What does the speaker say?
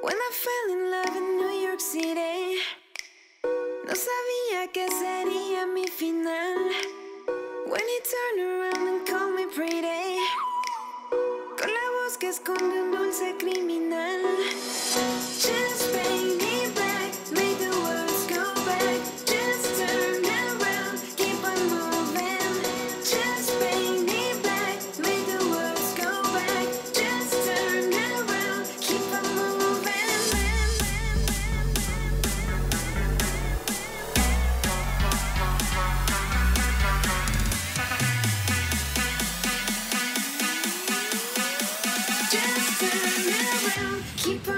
When I fell in love in New York City, no sabía que sería mi final. When he turned around and called me pretty, con la voz que esconde un dulce criminal. Just paint me black, make the words go back. Just turn around, keep on moving. Just paint me black, make the words go back. Just turn around, keep on moving. Just turn around, keep on